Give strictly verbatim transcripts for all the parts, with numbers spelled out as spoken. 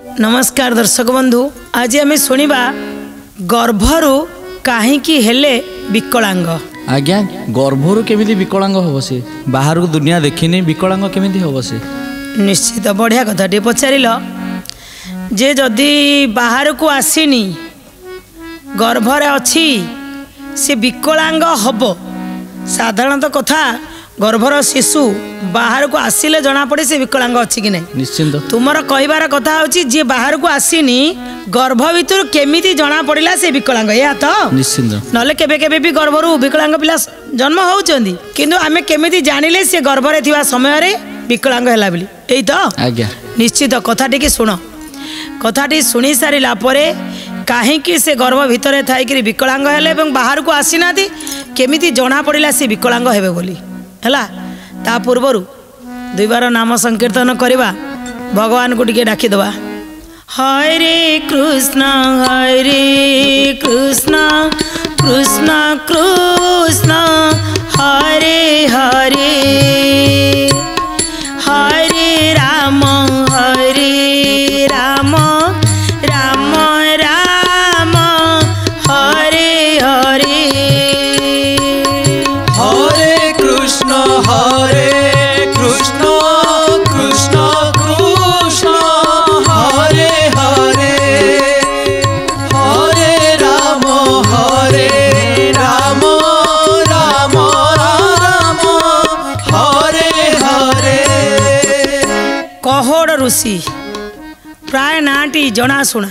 नमस्कार दर्शक बंधु, आज आम शुणा गर्भर कहीं हेले विकलांग। आज्ञा गर्भर केमिति विकलांग हम से बाहर को दुनिया देखनी विकलांग केमिति हम से निश्चित बढ़िया कथा टे पचार जे जदि बाहर को आसीनी गर्भरे अच्छी से विकलांग हब। साधारणतः कथा गर्भर शिशु बाहर को आसिले जना पड़े से विकलांग अच्छी कि नहीं। निश्चिंत तुमर कहबार कथा होची जे बाहर को आसीनी गर्भ भितर केमिति जना पड़िला से विकलांग या तो निश्चिंत नले केबे केबे भी गर्भरू विकलांग पिला जन्म होउचंदी किंतु आमे केमिति जानिले से गर्भरे थिबा समय रे विकलांग हैला बिली एई तो आज्ञा निश्चित कथाटी की शुण कथाटी शुणी सारिला परे कहीं से गर्भ भितर थी विकलांग हेले बाहर को आसीना केमिति जना पड़िला से विकलांग हेबे बोली हैला। ता पूर्वरु दुई बार नाम संकीर्तन करवा भगवान को टिके डाकीदवा। हरे कृष्ण हरे कृष्ण कृष्ण कृष्ण हरे हरे हरे राम हरे राम राम राम हरे हरे हरे कृष्ण हरे कृष्ण कृष्ण कृष्ण हरे हरे हरे राम हरे राम राम राम हरे हरे। कहोड़ ऋषि प्राय नाटी जनाशुना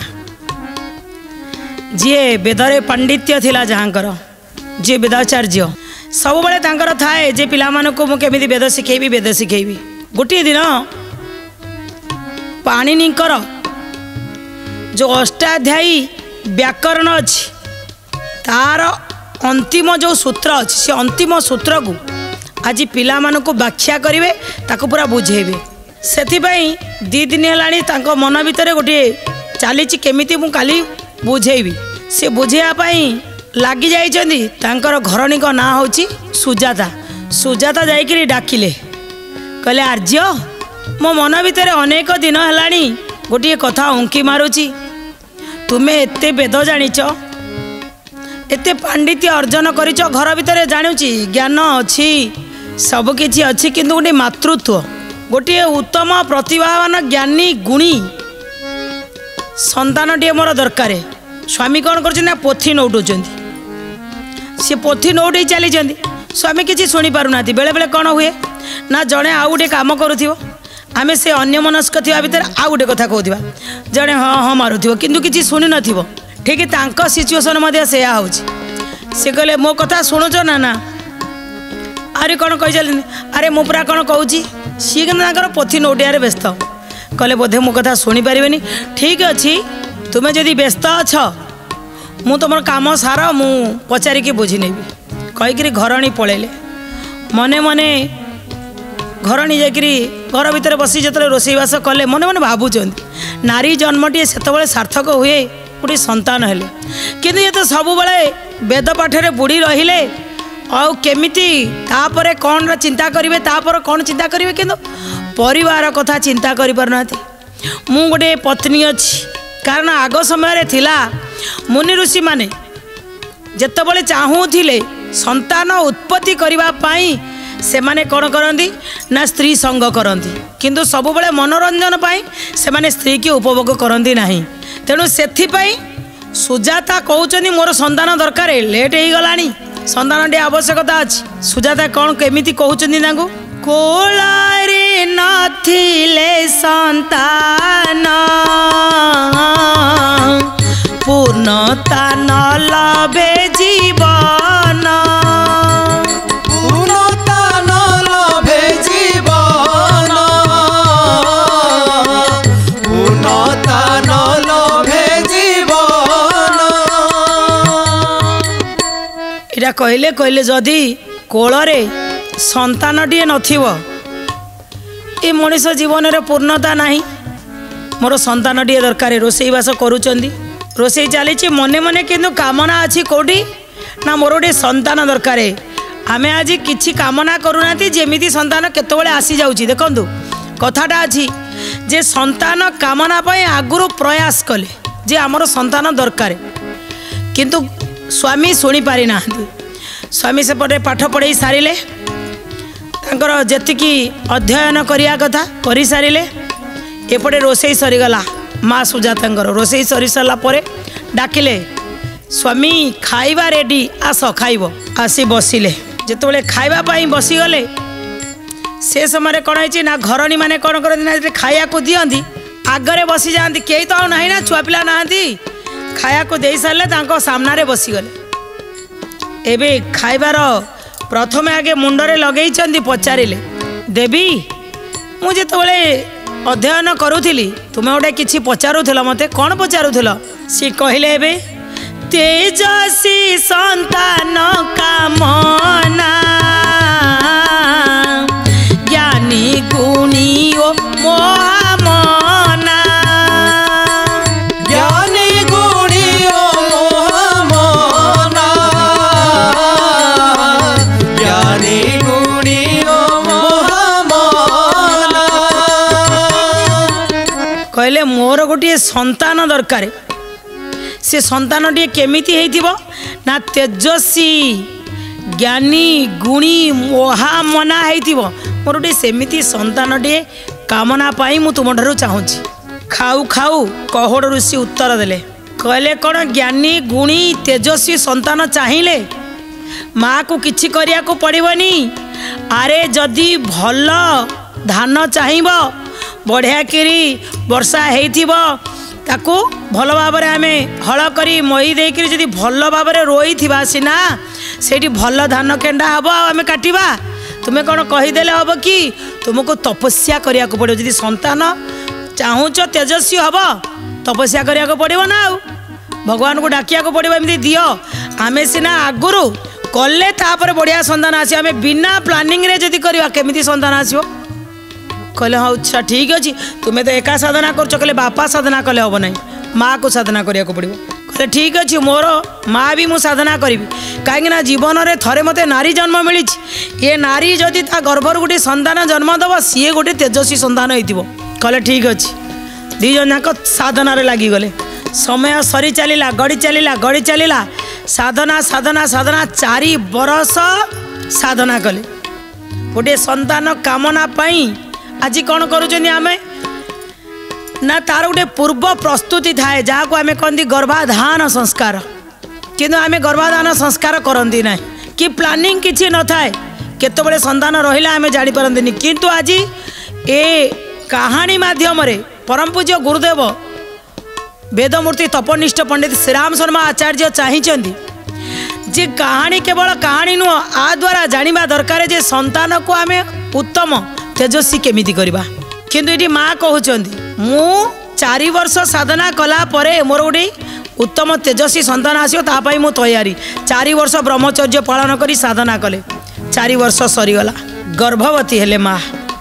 जी वेदरे पांडित्य थिला जहाँकर जी वेदाचार्य सब बड़े तांकर थाए जे पिला मानको मु केमिति वेद शिखेबी वेद शिखेबी। गोटे दिन पाणिनिकर जो अष्टाध्यायी व्याकरण अच्छी तार अंतिम जो सूत्र अच्छी से अंतिम सूत्र को आज पिला मानको व्याख्या करिवे ताको पूरा बुझेबे। सेथिबाई दी दिन हेलाणी तांको मन भितर गोटे चलीची केमिति मु काली बुझेबी से बुझेया पाई लगी जाइछन्ती। तांकर घरणी को ना होची सुजाता। सुजाता जाइकरी डाकिले कहले आर्य मो मन भितर अनेक दिन हेलाणी गोटे कथा उंकी मारुची तुमे एते वेद जानिच एते पांडित्य अर्जन करिच घर भितर जानुची ज्ञान अच्छी सब किछि अच्छी किंतु गोटे मातृत्व गोटे उत्तम प्रतिभावान ज्ञानी गुणी संतानटीए मोर दरकार। स्वामी कौन कर पोथी नौटुंट सी पोथी नौटे चली स्वामी किसी शुणी पारना बेले बेले कौन हुए ना जड़े आउ गोटे कम करूँ आम से अन्यमनस्क थी भितर आउ गोटे कथा कहूँ जड़े हाँ हाँ मारूव कि किसी शुणी न ठीक तांको सिचुएसन से सी कहले मो कथा शुणुच ना ना अरे कौन कही चलती अरे मु पूरा कौन कहूँ सी कि पोथी नौटिया व्यस्त कहले बोधे मो कथा शुणी पारे ठीक अच्छी तुम्हें जदि व्यस्त अछ मु तुम काम सार मु पचारिकी बुझी नेबी कहीकि घरणी पलैले मने मने घरणी जाकरी घर भितर बसी जो रोषेईवास कले मने मने भावुं नारी जन्मटी से सार्थक हुए गोटे संतान हेले किंतु ये तो सब बड़े वेद पाठरे बुड़ी रहिले आउ केमिति तापरे कौन चिंता करेंगे तापर कौन चिंता करेंगे किंतु परिवार कथा चिंता करि पारना। मु गोटे पत्नी अच्छी कारण आग समय थिला मुनि ऋषि माने जेतबले चाहूथिले संतान उत्पत्ति करिबा पाई से माने कौन करती ना स्त्री संग करती किंतु सब बड़े मनोरंजन पाई से माने स्त्री की उपभोग करती नहीं। तेणु सेथि पाई सुजाता कहउचनी मोर संतान दरकार लेट हो गलानी संतान टे आवश्यकता अच्छी। सुजाता कौन केमिति कहउचनी तांको कोलारे नथिले संतान पूर्णता न लभे जीवन पूर्णता न लभे जीवन पूर्णता न लभे जीवन। इटा कहले कहले जदि कोलरे संतानटीए नथिबो ए मनीष जीवन रे पूर्णता नहीं। मोर संतानटीए दरकार रोषेईवास करूचंदी रोषेई चली मने मने किंतु कामना अच्छी कौटी ना मोर गोटे संतान दरकार। आमे आज किछि कामना करूना जेमिति संतान केतबेले आसी जाउची देखंतु कथाटा अच्छी जे संतान कामना पाई आगुरु प्रयास कले जे आमर संतान दरकार किंतु स्वामी शुणी पारि ना स्वामी सेपटे पाठ पढ़ाई सारे जेतिकी अध्ययन करिया कथा करि सारे एपटे रोसई सरीगला माँ सुजाता रोसई सरी सारा पर डाकिले स्वामी खाइबा रेडी आस खाइब आसी बसिले जिते खाइबा पाई बसीगले से समय कौन है ना घरणी मैंने कौन करती खाया को दियंती आगरे बसी जाती कई तो ना ना छुआ पिला ना खाया को दे सारे सामने बसीगले एबे खाइबार प्रथम आगे मुंडरे लगे पचारे देवी मुझे अध्ययन करुली तुम्हें गोटे किसी पचारूल मत कौन पचारूल सी कहले एबे तेजसी संतान कामना ज्ञानी गुणी ओ मोहामना ज्ञानी गुणी ओ मोहामना ज्ञानी गुणी ओ मोहामना कहले मोर गोटे संतान दरकार से संतान टी केमिति हेइथिबो ना तेजस्वी ज्ञानी गुणी मोहामना हेइथिबो मोर गोटे सेमिति संतान टी कामना पाई मु तुम ठारू चाहूँगी खाऊ खाऊ कहोड़ ऋषि उत्तर देले कहले कौन ज्ञानी गुणी तेजस्वी संतान चाहिए माँ को किछि करिया को पड़िबनी आरे जदि भल धान चाहिब बढ़िया किरी वर्षा हेइथिबो ताकू भल भाव आम हल करी मही देकर जदि भल भाव रोई थिबा सीना सेठी भल धान केंडा हम आम काटिबा तुम्हें कौन कहीदेले हम कि तुमको तपस्या करिया को पड़ो जदि संतान चाहूच तेजस्वी हम तपस्या करिया को पड़ो ना भगवान को डाकिया को पड़ो एमती दियो आमे सीना आगुरु कले तापर बढ़िया संतान आसी आमे बिना प्लानिंग रे जदि करवा केमिति संतान आसीबो कहले हाँ अच्छा ठीक अच्छे तुम्हें तो एका साधना कर कहले बापा साधना कले हम ना माँ को साधना करिया को पड़ो कहले ठीक अच्छे मोर माँ भी मु साधना करी कहीं जीवन में थरे मते नारी जन्म मिली ये नारी जदि ता गर्भर गोटे संतान जन्म दब सी गोटे तेजस्वी संतान हो कहले ठीक अच्छे दी जन जाक साधन लगिगले समय सरी चलला गड़ी चलला गड़ी चलला साधना साधना साधना चारि बरस साधना कले गोटे संतान कामना पाई आज कौन करुँच आमे ना तार गोटे पूर्व प्रस्तुति थाए जहाँ को आमे कहती गर्भाधान संस्कार किंतु आमे गर्भाधान संस्कार करती ना कि प्लानिंग किसी न थाए केतबेले संतान रहिला आमे जानि पारंतिनी किंतु आज ए कहानी माध्यम रे परम पूज्य गुरुदेव वेदमूर्ति तपनिष्ठ पंडित श्रीराम शर्मा आचार्य चाहिए जे कहानी केवल कहानी नुह आ द्वारा जानिबा दरकार जे संतान को आमे उत्तम तेजस्वी केमिति करबा किंतु ये माँ कहउचंदी मु चारि वर्ष साधना कला परे मोर गोटे उत्तम तेजस्वी संतान आसियो ता पई मु तैयारी चारि वर्ष ब्रह्मचर्य पालन करी साधना कले चारि वर्ष सरीगला गर्भवती हेले माँ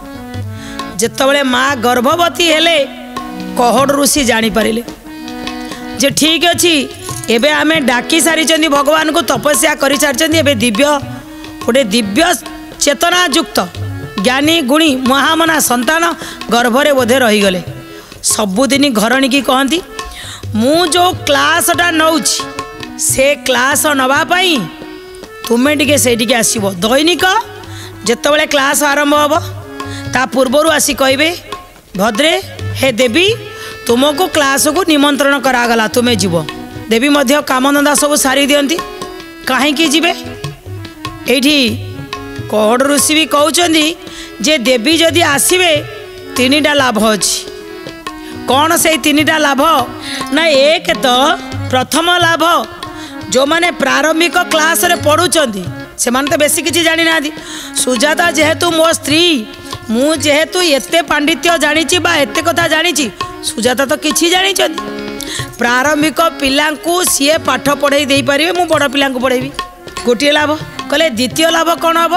जेतबेले माँ गर्भवती हेले कहोड़ ऋषि जानी पारिले जे ठीक अच्छी एबे आमे डाकी सारी भगवान को तपस्या कर सारी एबे दिव्य गोटे दिव्य चेतना युक्त ज्ञानी गुणी महामना संतान गर्भरे बोधे रहीगले सबुदिन घरणी की कहती मु जो क्लासटा नौछि से क्लास नवापाई तुम्हें टिके से आसब दैनिक जितेबाला क्लास आरंभ हम ता पूर्वर आसी कहे भद्रे हे देवी तुमको क्लास को निमंत्रण करागला तुम्हें जीव देवी मध्य कामधंदा सब सारी दियंती कहीं जीवे एठी कहोड़ ऋषि भी कहते जे देवी जदि आसवे तीन टा लाभ अच्छी कौन से तीन टा लाभ ना एक तो प्रथम लाभ जो माने प्रारंभिक क्लास रे पढ़ुचंदी से माने तो बेसी किसी जानी ना सुजाता जेहेतु मो स्त्री मु जेहेतु एते पांडित्य जानी बा एते कथा जानी सुजाता तो किसी जानी प्रारंभिक पिला सी पाठ पढ़ाई दे पारे मु बड़ पिला पढ़ेबी गोटे लाभ कहले द्वितीय लाभ कौन हम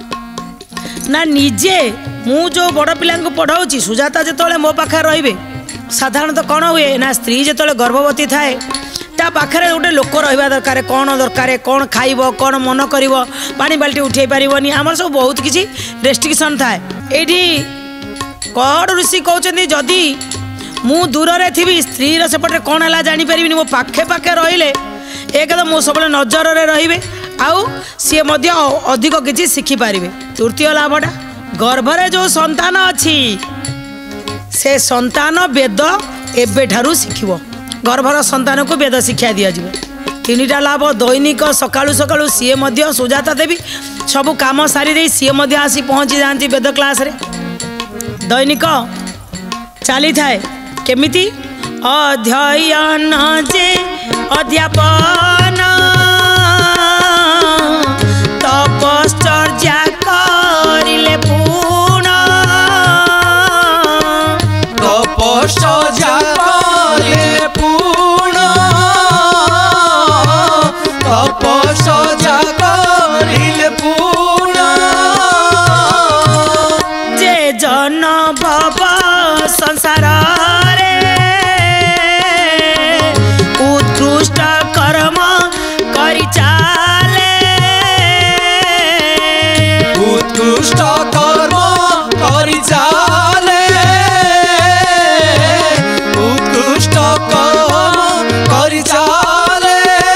ना निजे मु जो बड़ पिला पढ़ाऊँ सुजाता जिते मो पाखे रे साधारणतः कौन हुए ना स्त्री जिते गर्भवती थाए ता पाखे गोटे लोक रहा दरकार कौन दरकार कौन खाइब कौन मन कर पानी बाल्टी उठे पारनी आम सब बहुत किसी रेस्ट्रिक्शन थाए ये कहड़ ऋषि कहते जदि मु दूर रे थी स्त्री सेपटे कौन है जापर मो पाखे पाखे रहिले एकदम मो सब नजर रे रहिबे आउ सी अधिक किसी शिखिपारे। तृतीय लाभटा गर्भरे जो संतान अच्छी से संतान वेद एबेठारू शिखिब गर्भर संतान को वेद शिक्षा दि जाए। तीनटा लाभ दैनिक सकाळु सकाळु सी सुजाता देवी सबू काम सारी दे सी आसी पहुँची जाती वेद क्लास रे। दैनिक चली थाए केमिति अध्ययन जे अध्यापन तपश्चर्या करिले पूर्ण तपश्चर्या करिले पूर्ण तपश्चर्या करिले पूर्ण जे जन भव संसार रे उत्कृष्ट कर्म करि चाले उत्कृष्ट कर्म करि चाले उत्कृष्ट कर्म करि चाले।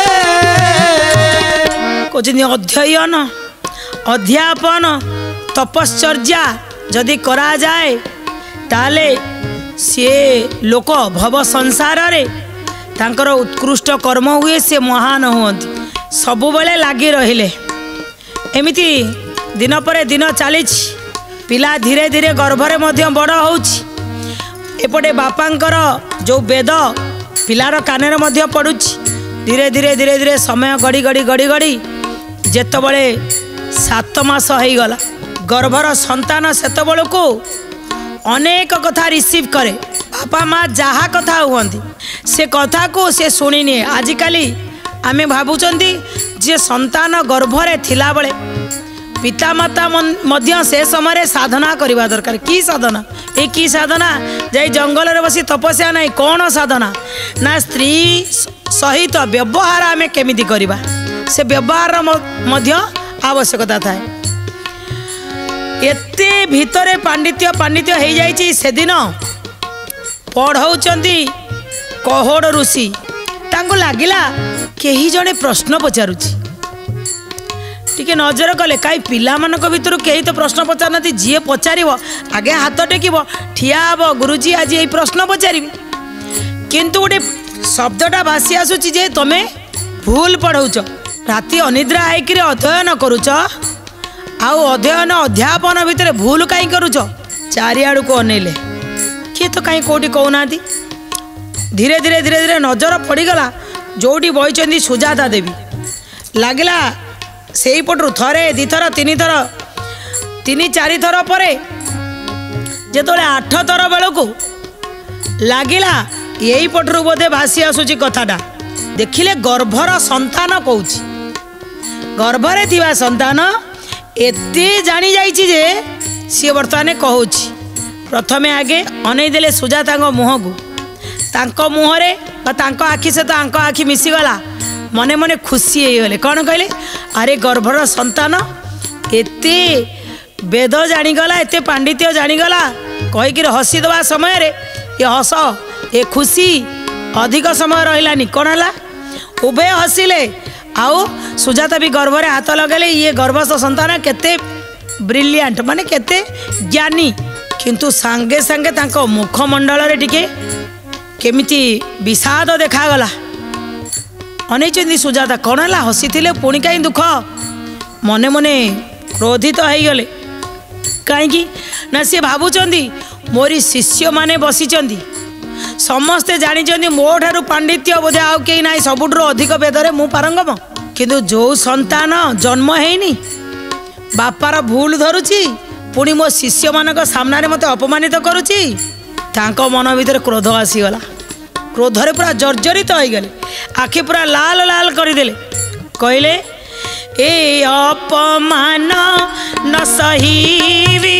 कहते अध्ययन अध्यापन तपश्चर्या जदि करा जाए ताले सी लोक भव संसार रे तांकर उत्कृष्ट कर्म हुए से महान हुअन्ति सबु बेले लागी रहिले। एमिति दिन पर दिन चली पिला धीरे धीरे गर्भरे मध्य बड़ होउछि एपटे बापांकर जो वेद पिलार कानरे मध्य पड़ुछि धीरे धीरे धीरे धीरे समय गड़ी गड़ी गड़ी गड़ी जेतबळे सात मास हो गला गर्भर संतान सेतबळे को अनेक कथा रिसीव करे बापा माँ जहाँ कथा हुअन्ति से कथा को से शुणी आजिकाली आमे भावुचंती जे संतान गर्भरे थिला बळे पिता माता मध्य से समय साधना करवा दरकार। की साधना ए की साधना जाई जंगल रे बसी तपस्या नहीं कौन साधना ना स्त्री सहित व्यवहार आमे केमिति करवा से व्यवहार मध्य आवश्यकता थाए। एते भितरे पांडित्य पांडित्य हो जाइए से दिन पढ़ाउचंती कहड़ ऋषि तांको लागिला केही जने प्रश्न पचारुची टिके नजर कले कई पिला मानक भितर कहीं तो प्रश्न पचार नाती जी पचार आगे हाथ टेक ठिया हम गुरुजी आज ये प्रश्न पचारि किंतु गोटे शब्दटा भासी आसूची जे तमे भूल पढ़ाउच राति अनिद्रा होकर अध्ययन करुच आउ अध्ययन अध्यापन भितर भूल कहीं करुच चारिआड़ को अनेले किए तो कहीं कौटी कहना धीरे धीरे धीरे धीरे नजर पड़गला जोटी बही सुजाता देवी लगला से पटू थरे दिथर तीन थर तीन चारि थर पर जो आठ थर बेलू लगला यही पटू बोधे भासी आसूची कथाटा देखिले गर्भर संतान कौच गर्भरे थिबा संतान एते जानी जाइछि जे सी बर्तमान कहूँ प्रथमे आगे अनईदेले सुजाता मुह को तांको मुहरे तांको आखि सहित आंको आखि मिसीगला मने मने खुशी होगले कौन कहले अरे गर्भर संतान एते वेद जानीगला एते पांडित्य जानीगला कहीकि हसीदवा समय रे ये हस ए खुशी अधिक समय रहिलानी कौन है उभय हसिले आउ सुजाता भी गर्भरे हाथ लगेले ये गर्भस्थ संतान केते ब्रिलियंट माने केते ज्ञानी किंतु सांगे सांगे तांको मुखमंडल रे टिके केमिति विषाद देखागला अनेचंदी सुजाता कौन है हसी थिले पुणी कहीं दुख मने मने क्रोधित तो होगले कहीं ना सी भावुंट मोरी शिष्य माने बसीचंदी समस्ते जानी मो ठारू पांडित्य बोधे आउ कहीं ना सबुठ अधिक वेदरे मु पारंगम किंतु जो संतान जन्म हैनी बापार भूल धरुची पुणी मो शिष्य मानक सामने मत अपमानित करुची तांको मन भीतर क्रोध आसीगला क्रोधरे पूरा जर्जरित हो गले आखि पूरा लाल लाल करदेले कहले ए अपमान न सहीवी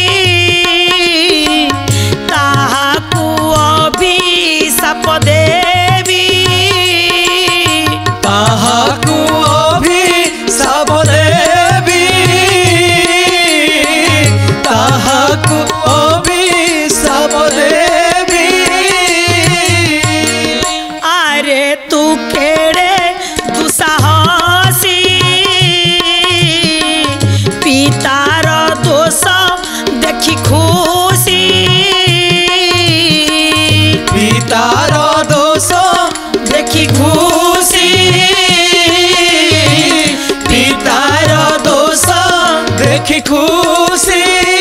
ताहाकु अभिशाप देवी ताहाकु अभिशाप देवी ताहाकु अभिशाप पितार दोष देखि खुशी पितार दोष देखि खुशी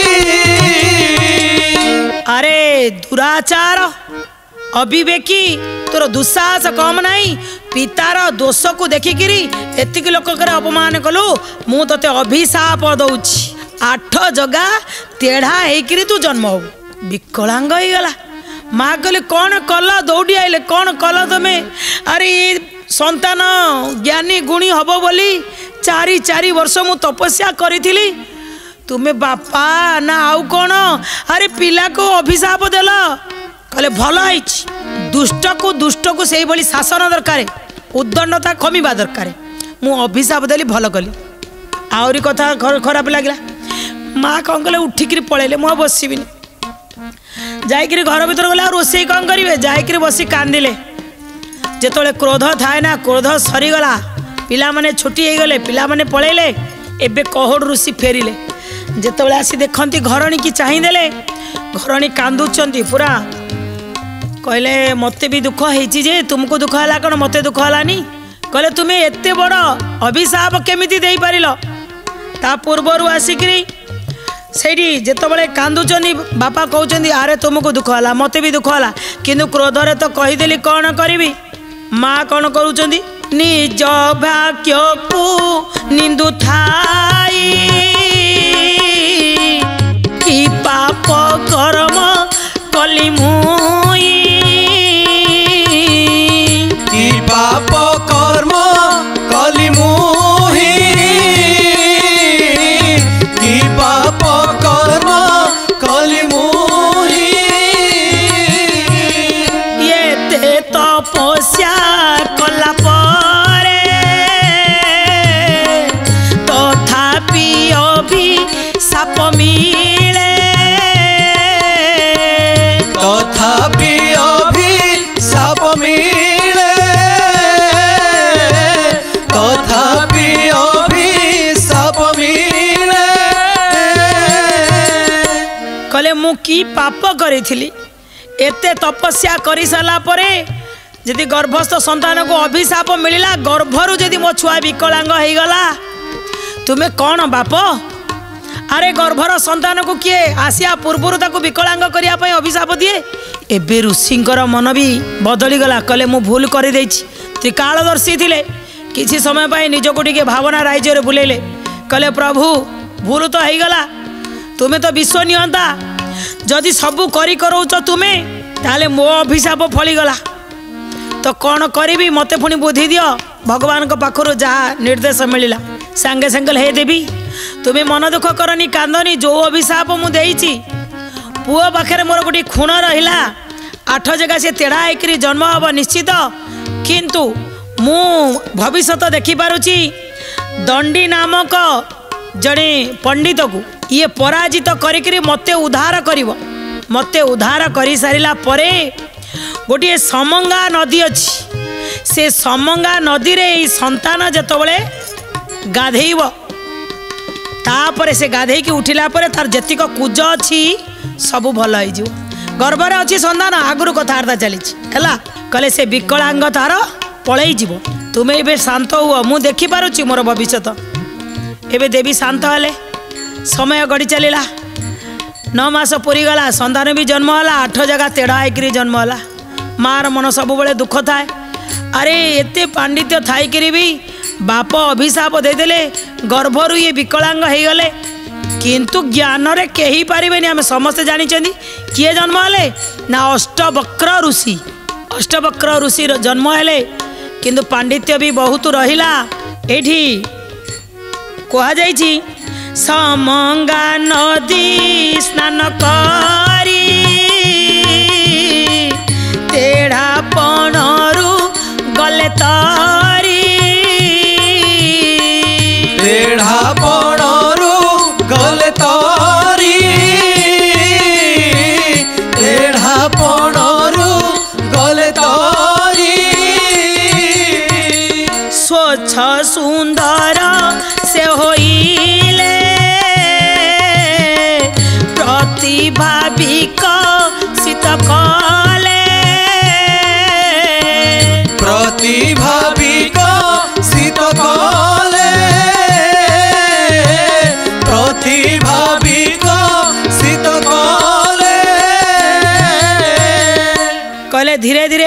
अरे दुराचार अविवेकी तोर दुस्साहस कम नहीं पितार दोष को देखिकी एतिक लोक अपमान कलु मु तोते अभिशाप दौची आठ जगह तेढ़ा होकर तू जन्म हो विकलांग हो गला माँ कहले कौन कल दौड़ी आइले कौन कल तुमे अरे ये संतान ज्ञानी गुणी हब बोली चारि चारि वर्ष मु तपस्या करी तुम्हें बापा ना आउ कौन अरे पिला को अभिशाप देल कहले भल दुष्ट को दुष्ट को से भली शासन दरकार उद्दंडता कमिबा दरकार मु अभिशाप देली भल कली आहरी कथा खराब लगे माँ कौन कले उठिक पलैले मुझे बसबिनी जाकर घर भर गला रोषे कौन करेंगे जाकर बसी कांदिले जिते क्रोध थाए ना क्रोध सरीगला पिला माने छुट्टी हो गले पिला माने पलैले एबे कहोड़ ऋषि फेरिले जिते आसी देखती घरणी की चाहिदेले घरणी कांदुचंती पूरा कहले मते भी दुख होइछि जे तुमको दुख हला कौन मते दुख हलानी कहले तुम्हें एते बड़ अभिशाप केमिति देई पारिलो ता पूर्वर आसिकरी सेठी जिते कांदुचंदी बापा कहते अरे तुमको दुख हला मते भी दुख हला किंतु क्रोधरे तो कहीदेली कौन करी माँ कौन करुचंदी निज भाग्य को निंदु थाई कि पाप कर्म कली मुई कि पाप कर्म कली मुही कि पाप कर्म कली मुही ये ते तपस्या कला परे तथापि अभी साप मिले तथापि अभिशाप मिले तथापि अभिशाप मिले कहले मु की पाप करी एते तपस्या करी सारा परे यदि गर्भस्थ संतान को अभिशाप मिलला गर्भरु यदि मो छुआ विकलांग हो गला तुम्हें कौन बाप अरे गर्भर संतान को किए आसिया पूर्वर ताको विकलांग करिया पई अभिशाप दिए एबे ऋषिंकर मन भी बदली गला कहले मु भूल कर देछि त्रिकालदर्शी थिले किछि समय पाई निजको टिके भावना राज्य रे बुलेले कहले प्रभु भूल तो हो गला तुम्हें तो विश्व नियंता जदि सबू करी करौच तुम्हें ताले मो अभिशाप फली गला तो कौन करी मते पुणी बुद्धि दियो भगवान को पाखरु जहाँ निर्देश मिलला सांगे सांगे हे देवी तुम्हें मन दुख करनी कांदनी जो अभिशाप मुझे पुओ पाखे मोर गोटे खुण रहा आठ जगह से तेढ़ा होकर जन्म हम निश्चित किंतु मु भविष्य देखिपारुची दंडी नामक जड़े पंडित को ये पराजित करी मते उद्धार करिवो मते उद्धार कर सारा परे गोटे समंगा नदी अच्छी से समंगा नदी रे संतान जतबले गाधेइब तापर से गाधेई उठिला परे तार जतिक कुज अच्छी सब भल हो गर्भर अच्छी संतान आगुरी कथबार्ता चली कहले से विकलांग तार पलई जीव तुम्हें एबे शांत हुआ मु देखी पारुची मोर भविष्य एबे देवी शांत हेले समय गड़ी चलला नौ मास पूरी गला संतान भी जन्म है आठ जगह तेढ़ा होकर जन्म है मार मन सब बड़े दुख थाए अरे एते पांडित्य थाई भी बाप अभिशाप देदेले गर्भरु ये विकलांग हो गले किंतु ज्ञान रे कही पारिबेनी आमे समस्ते जानी किए जन्म हेले ना अष्टवक्र ऋषि अष्टवक्र ऋषि जन्म हेले किंतु पांडित्य भी बहुत रहिला एठी कहा जाइछि समंगा नदी स्नान करी तेढ़ा पणरू गले तारी तेढ़ा पणरू गले तारी तेढ़ा पणरू गले तारी स्वच्छ सुंदर से होइले प्रतिभा विकसित कले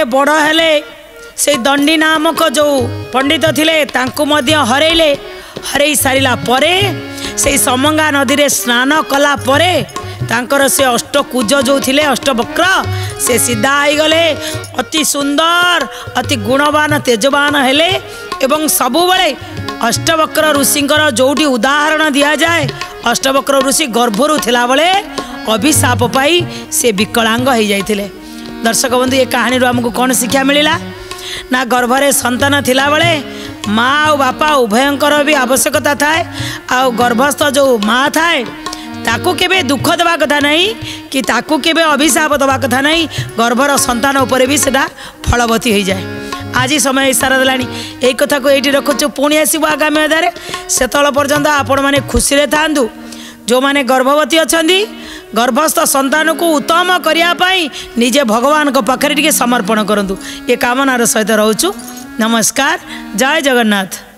बड़ हेले से दंडी नामक जो पंडित थिले तांको मध्य हरेले हरई सारिला परे से समंगा नदी रे स्नान कला परे तांकर से अष्टकुज जो थिले अष्टवक्र से सीधा आई गले अति सुंदर अति गुणवान तेजवान हेले एवं सबुबले अष्टवक्र ऋषिंकर जोटी उदाहरण दिया जाए अष्टवक्र ऋषि गर्भरू थिला बेले अभिशाप पाई से विकलांग हो जाइथिले। दर्शक बंधु ये कहानी रो हमको कौन शिक्षा मिलिला ना गर्भरे संतान थिला बेले माँ और बापा उभयंकर भी आवश्यकता थाए आ गर्भस्थ जो माँ थाए ताकू केबे दुख देवा कथा नहीं कि ताकू केबे अभिशाप देवा कथा नहीं गर्भर संतान उपरे भी सेटा फलवती हो जाए। आज समय इशारा देलानी यही कथा को ये रखुचु पुणी आसब आगामी अध्याय सेतल पर्यंत आपण मैंने खुशी रे थांतु जो माने गर्भवती अछंदी गर्भस्थ संतान को उत्तम करने निजे भगवान को पाखरे टिके समर्पण करंतु ये कामनार सहित रहूचु। नमस्कार, जय जगन्नाथ।